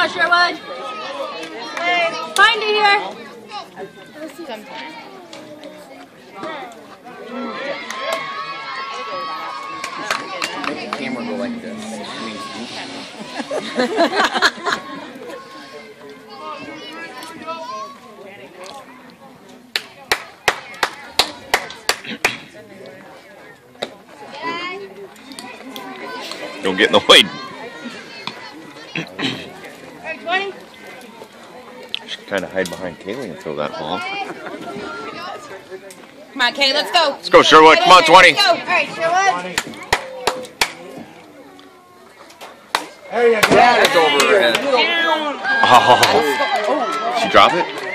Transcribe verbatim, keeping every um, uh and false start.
on, Sherwood. Find it here. Make the camera go like this. Don't get in the way. twenty. Should kind of hide behind Kaylee and throw that ball. Come on, Kay, let's go. Let's go, Sherwood. Come on, twenty. Let's go. All right, Sherwood. There you go. That is over her head. Oh. Did she drop it?